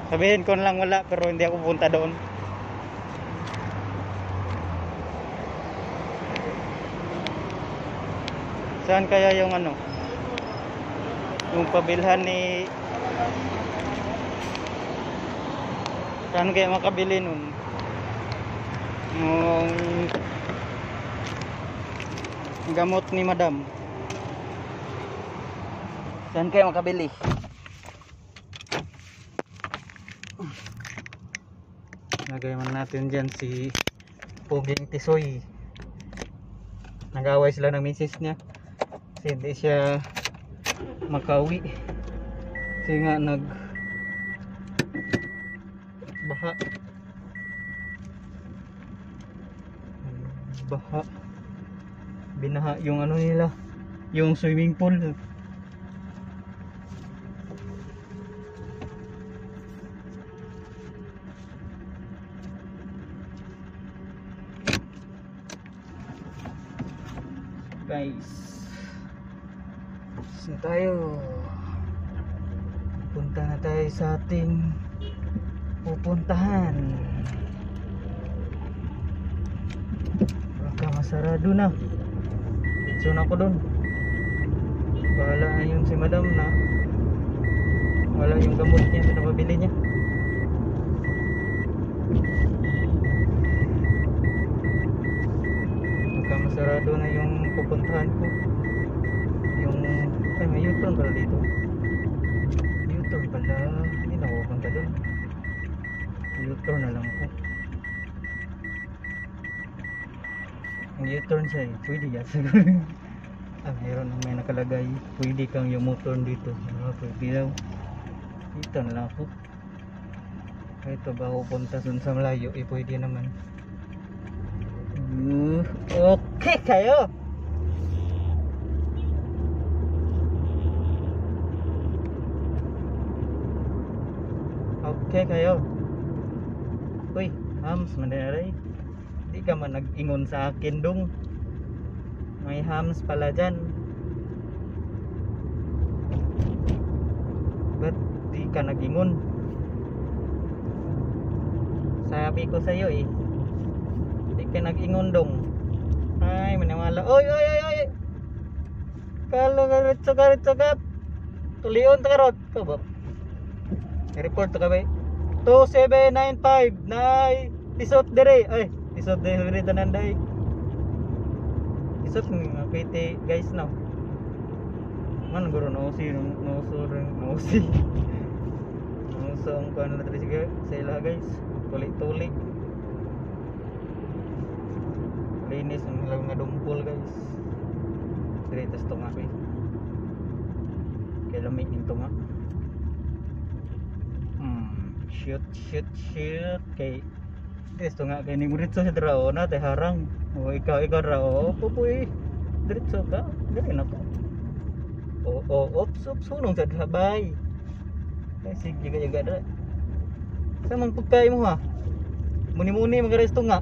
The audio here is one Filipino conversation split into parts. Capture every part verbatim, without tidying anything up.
Sabihin ko lang wala, pero hindi ako punta doon. Saan kaya yung ano? Yung pabilhan ni... Saan kaya makabili nun? Yung gamot ni madam. Saan kaya makabili? Lagay man natin dyan si Puging Tisoy. Nag-away sila ng misis niya kasi hindi siya makauwi kasi nga nag baha baha binaha yung ano nila, yung swimming pool. Guys, saan tayo? Punta na tayo sa ating pupuntahan. Baka masarado na. So na ko dun. Bahala na yun si madam na wala yung gamot niya, pinapabili niya. Baka masarado na yung pupuntahan ko. Yung ay may U-turn pala dito. U-turn pala, hindi na ako punta dun. U-turn na lang ako. Ang U-turn siya eh, pwede yan siguro. Ah, mayroon na may nakalagay, pwede kang yung U-turn dito. Ah, pwede daw. Dito na lang ako. Ito ba ako punta dun sa malayo, eh pwede naman. Uh, okay kayo. Okay kayo. Uy, hams mandaray. Di ka man nag-ingon sa akin dong. May hams pala dyan. Ba't di ka nag-ingon? Sabi ko sa'yo eh, di ka nag-ingon dong. Ay, maniwala. Oy, oy, oy, oy. Kalo, karit, karit, karit. Tulion, takarot. Ikaw ba? I-report to ka ba? two seven nine five na isot dire. Ay, isot dire tananday. Isot ng P T guys now. Man guro no si no so no si. No so ang kuan na diri sige sa ila guys. Tulik-tulik. Linis ang lang nga dumpol guys. Dire tas tunga ko. Kaya lamig nito nga. Shoot, shoot, shoot. Kay Desto nga kay ni Muritso sa drao na tay harang. O ikaw ikaw drao. Pupuy. Diretso ka. Dili na ko. O o ops ops sunong sa habay. Kay sige kay gada. Sa man pagkay mo ha. Muni-muni magaresto nga.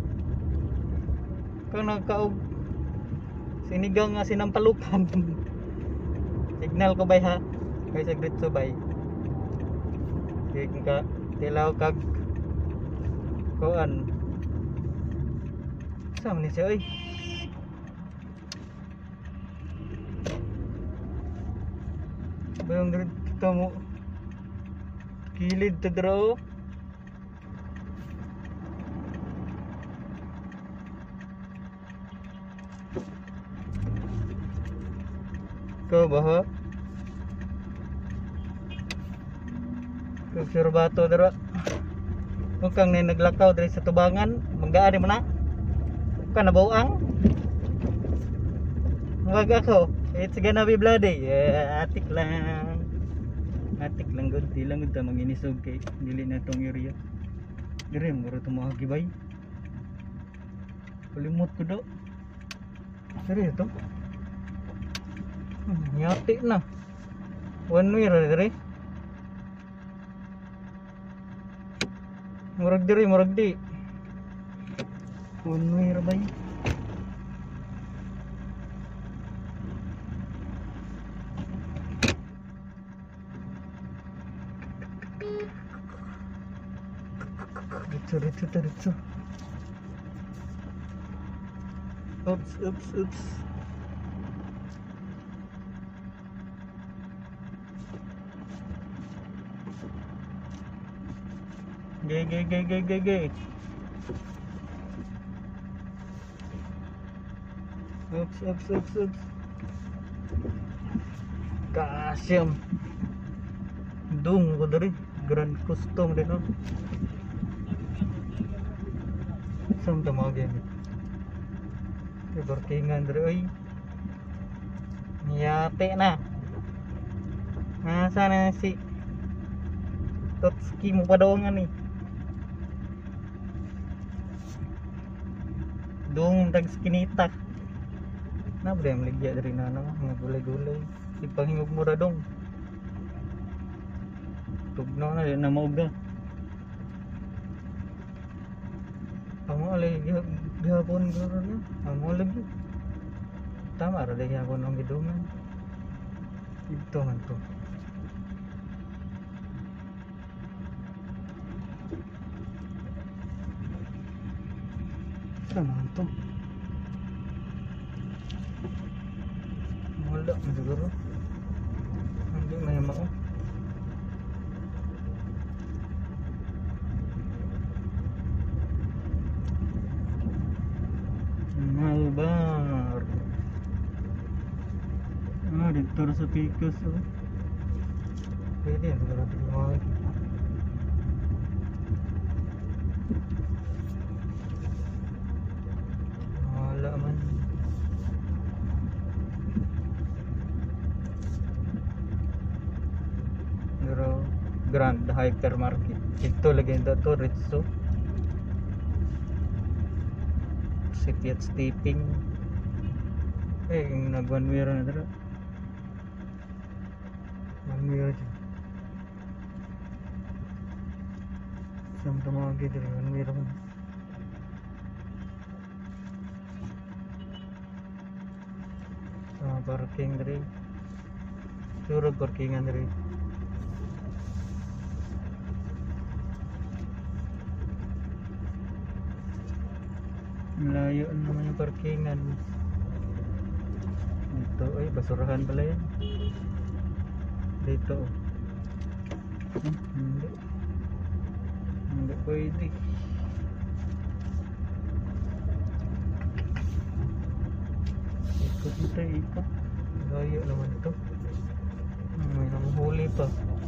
Kang nagkaog sinigang nga sinampalukan. Signal ko bay ha. Kay sa diretso bay. Kaya ka tilaw kag kuan sama ni siya oy bayang dito mo kilid to draw ko bah obserbato daro. Huwag kang naglakaw diri sa tubangan, manggaan mo na. Huwag ka nabuang. Huwag ako. It's gonna be bloody. Yeah, atik lang. Atik lang gud, di lang gud ta manginisog kay dili na tong area. Dire mo ro tumagibay. Kalimot ko do. Dire to. Hmm, yati na. One way ra dire. Murag diri, murag di. One way ra bay. Diretso, diretso, diretso. Ups, ups, ups. Gay, gay, gay, gay, gay, gay. Ups, ups, ups, ups. Kasyam. Dung ko dari Grand Custom din no. Sam tama game. Ke parkingan dari oi. Nyate na. Nasa na si Totski mo padongan nih. Dung tag skinita. Na bre meligya dari nana mga gulay-gulay. Ipahingog mura dong. Tugnaw na din na mauga. Amo alay gihapon garo na. Amo lagi. Tama ra lagi ako nang gidungan. Ito man to. Sama to. Wala na siguro. Hindi na yung mao. Malbar. Ah, dito sa Picos. Oh. Pwede yan siguro dito. Wala man. Grand Hypermarket. Ito legenda to Ritso. City at Steeping. Eh, yung nag-one mirror na dito. One mirror dyan. Saan tumawag dito? One mirror mo. Sama parking dari. Surag parkingan dari. Malayo naman yung parkingan. Dito, ay basurahan pala yan. Dito. Hmm, hindi. Hindi pwede. Ikot ito, ikot. Layo naman ito. May nanghuli pa.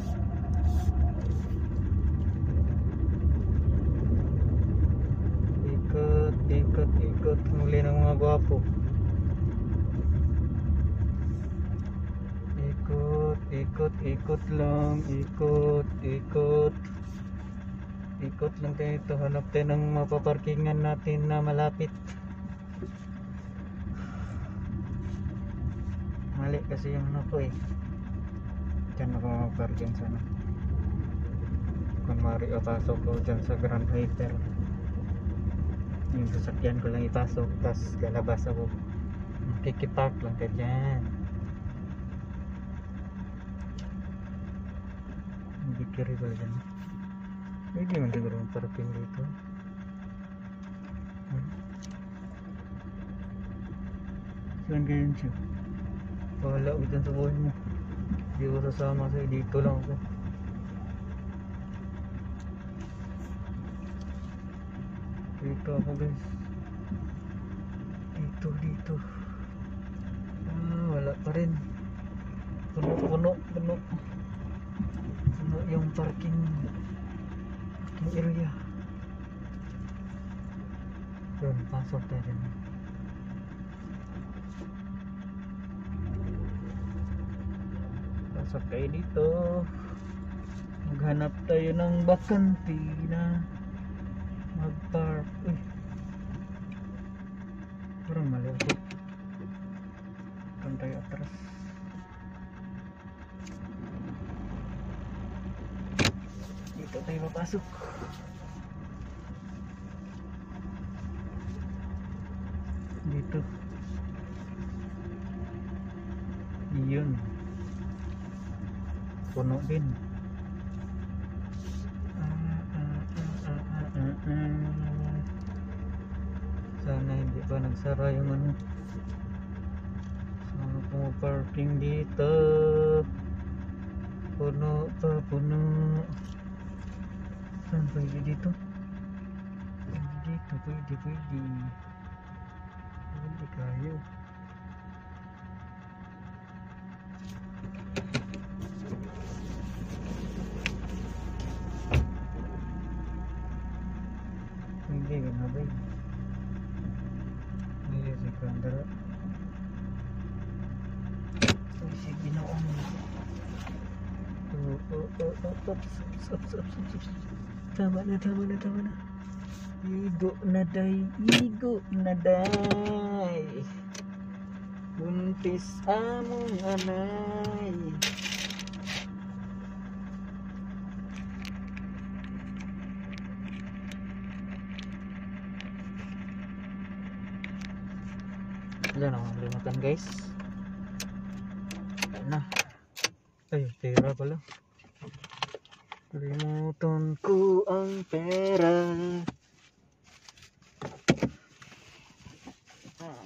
Ikot, ikot muli ng mga gwapo. Ikot, ikot, ikot lang. Ikot, ikot. Ikot lang tayo ito. Hanap tayo ng mapaparkingan natin na malapit. Mali kasi yung ano ko eh. Diyan ako mapaparking sana. Kung mari o pasok ko dyan sa Grand Hyper. Yung sasakyan ko lang ipasok, tapos lalabas ako, kikipark lang ka dyan. Hindi kiri ba dyan? Pwede man siguro yung parking dito. Hmm. Saan kayo yun siya? Wala ko dyan sa buhay mo. Hindi ko sasama sa'yo, dito lang ako. Dito ako guys. Dito, dito. Ah, wala pa rin. Puno, puno, puno. Puno yung parking parking area. Yun, pasok tayo dyan. Pasok tayo dito. Maghanap tayo ng bakante na mag-park. Uy, parang mali ako. Kan tayo atras. Dito tayo mapasok. Dito. Iyon. Puno din. Ah, ah, ah, ah, ah. pa nagsara yung ano. Saan ako parking dito? Puno pa, puno. Saan pwede dito? Pwede dito, pwede, pwede. Pwede kayo. Hindi ka na ba? Hindi si Kandara. Uy, sige na om. Oh, oh, oh, oh, oh. Stop, stop, stop, stop, stop. Tama na, tama na, tama na. Igo na day, igo na day. Buntis among anay. Yan ang limutan guys. Nah, ay pera pala. Limutan ko ang pera. Ah.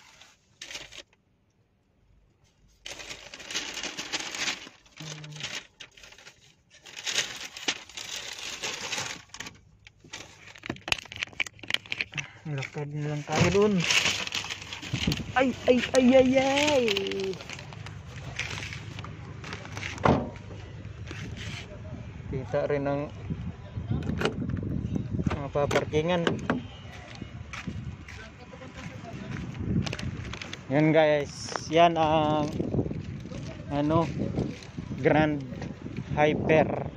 Lakad na lang tayo dun. Ay, ay, ay, ay, ay. Kita rin ang mga paparkingan. Yan guys, yan ang ano, Grand Hyper.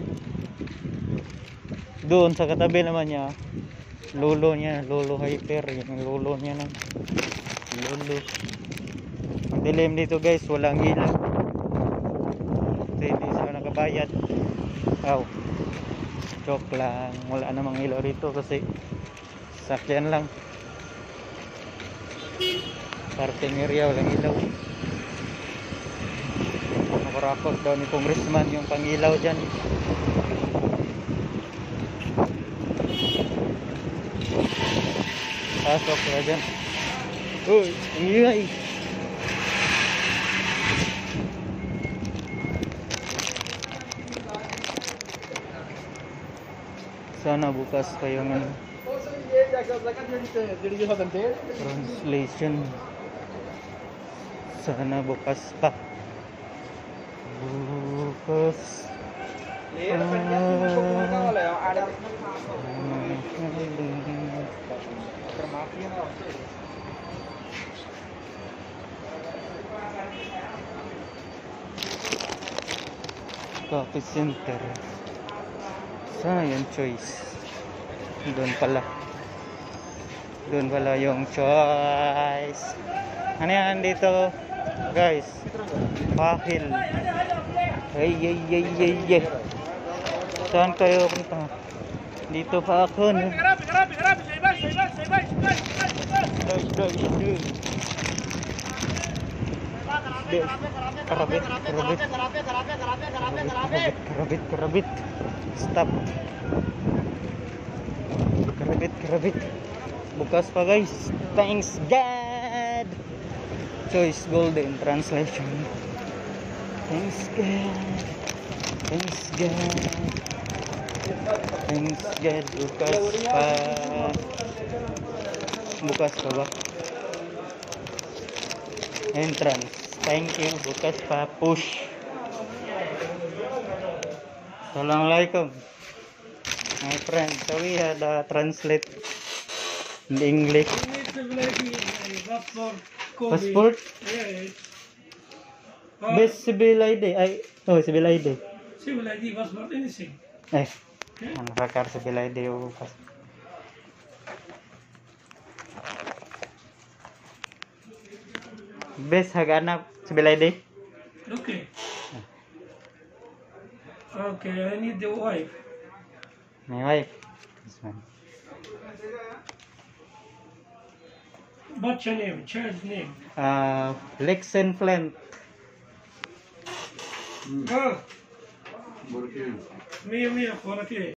Doon sa katabi naman niya, lolo niya, lolo Hyper, yung lolo niya ng lolo. Ang dilim dito guys, walang ilaw. So, hindi sila nakabayad. Aw, joke lang, wala namang ilaw dito kasi sakyan lang. Parking area, walang ilaw. Nakarakot daw ni congressman yung pangilaw dyan. Pasok na dyan. Uy, ang ingay. Sana bukas kayo ng translation. Sana bukas pa. Bukas. Coffee Center. Sana yung choice. Doon pala. Doon pala yung choice. Ano yan dito guys? Pahil. Ay ay ay ay ay. Saan kayo punta? Dito pa ako no? Karabit, karabit, karabit, karabit, stop. Karabit, karabit. Bukas pa guys. Thanks God. Choice Golden Translation. Thanks God. Thanks God. Thanks God. Bukas pa. Bukas pa ba? Entrance. Thank you. Bukas pa. Push. Assalamualaikum. My friend, so we had uh, translate in English. Passport? Yeah. Best civil I D. Ay, oh, civil I D. Civil I D, passport, anything. Eh, ang nakakar civil I D o passport. Best haganap civil I D. Okay. Okay, I need the wife. My wife. This one. What's your name? Child's name? Uh, Lexen Flint. Ah. Mia mia, por aqui.